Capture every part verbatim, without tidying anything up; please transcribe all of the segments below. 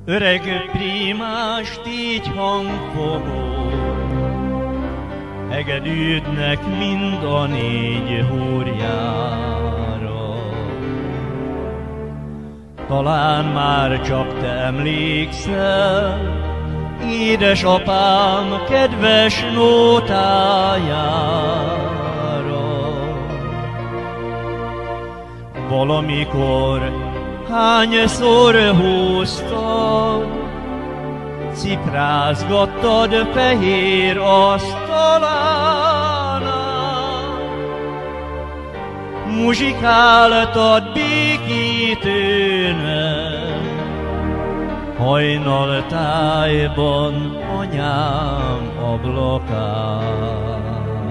Öreg prímást így hangfogó, egedűdnek mind a négy húrjára. Talán már csak te emlékszel édesapám kedves nótájára. Valamikor hányszor húztad, ciprázgattad fehér asztalánál, muzsikáltad békítőnek, hajnaltájban anyám ablakánál.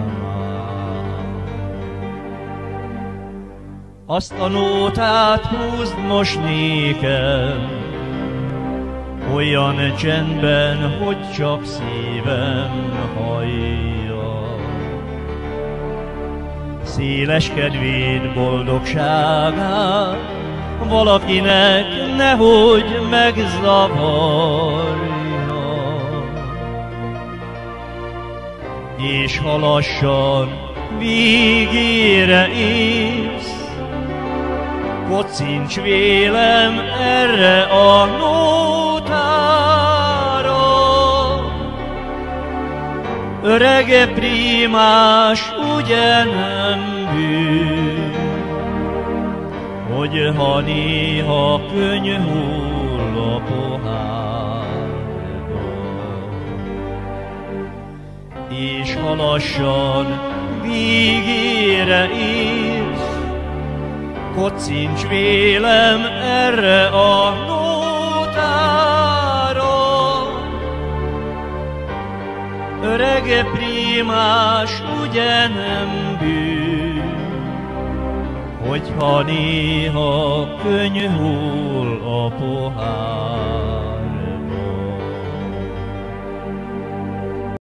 Azt a nótát húzd most nékem, olyan csendben, hogy csak szívem hallja. Széles kedvéd, boldogságát valakinek nehogy megzavarja. És ha lassan végére érsz, kocincs vélem erre a nótára. Örege prímás, ugye nem bűn, hogy ha néha könny hull a pohárba. És ha lassan végére érsz, kocincs vélem erre a nótára. Örege prímás, ugye nem bűn, hogyha néha könny hull a pohár.